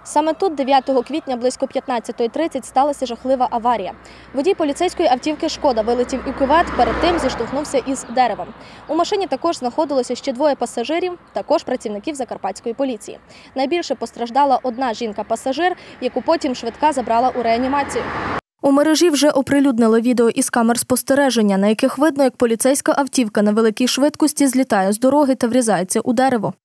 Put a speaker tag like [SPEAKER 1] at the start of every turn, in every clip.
[SPEAKER 1] Саме тут 9 квітня близько 15:30 сталася жахлива аварія. Водій поліцейської автівки «Шкода» вилетів у кювет, перед тим зіштовхнувся із деревом. У машині також знаходилося ще двоє пасажирів, також працівників Закарпатської поліції. Найбільше постраждала одна жінка-пасажир, яку потім швидка забрала у реанімацію. У мережі вже оприлюднили відео із камер спостереження, на яких видно, як поліцейська автівка на великій швидкості злітає з дороги та врізається у дерево.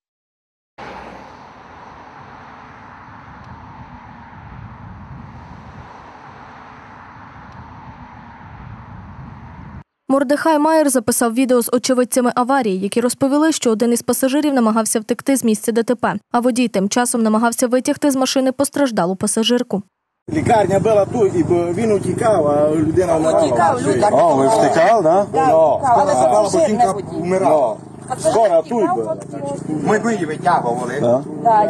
[SPEAKER 1] Мордехай Майер записав відео з очевидцями аварії, які розповіли, що один із пасажирів намагався втекти з місця ДТП, а водій тим часом намагався витягти з машини постраждалу пасажирку.
[SPEAKER 2] Лікарня була тут, і він утікав, а людина вмирала.
[SPEAKER 3] О, ви втекали, так?
[SPEAKER 2] Але пасажир вмирав. Скоро тут була.
[SPEAKER 3] Ми її витягували.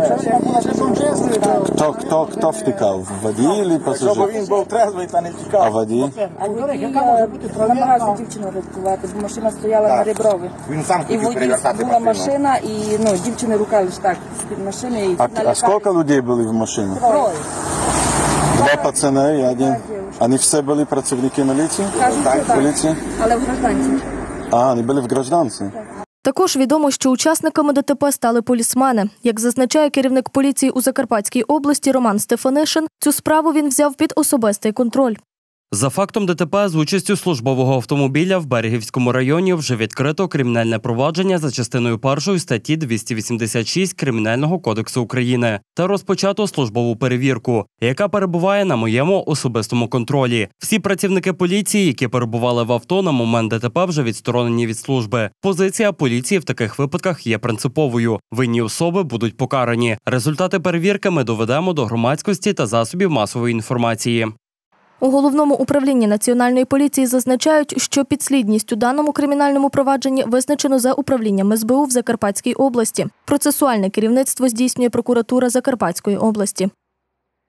[SPEAKER 3] Хто втекав? Водій чи пасажир?
[SPEAKER 2] Щоб він був трезвий та не тікав.
[SPEAKER 3] А водій?
[SPEAKER 4] Намагався дівчину рятувати, бо машина стояла на Реброві.
[SPEAKER 3] Він сам хотів перевертати
[SPEAKER 4] була машина, і дівчини рука лише так з-під машини.
[SPEAKER 3] А скільки людей були в машині?
[SPEAKER 4] Троє.
[SPEAKER 3] Два пацани і один. Вони всі були працівники міліції?
[SPEAKER 4] Кажуть, що так,
[SPEAKER 3] Поліції?
[SPEAKER 4] але в гражданці.
[SPEAKER 3] А, вони були в гражданці?
[SPEAKER 1] Також відомо, що учасниками ДТП стали полісмени. Як зазначає керівник поліції у Закарпатській області Роман Стефанишин, цю справу він взяв під особистий контроль.
[SPEAKER 5] За фактом ДТП з участю службового автомобіля в Берегівському районі вже відкрито кримінальне провадження за частиною 1 статті 286 Кримінального кодексу України та розпочато службову перевірку, яка перебуває на моєму особистому контролі. Всі працівники поліції, які перебували в авто на момент ДТП, вже відсторонені від служби. Позиція поліції в таких випадках є принциповою. Винні особи будуть покарані. Результати перевірки ми доведемо до громадськості та засобів масової інформації.
[SPEAKER 1] У Головному управлінні Національної поліції зазначають, що підслідність у даному кримінальному провадженні визначено за управлінням СБУ в Закарпатській області. Процесуальне керівництво здійснює прокуратура Закарпатської області.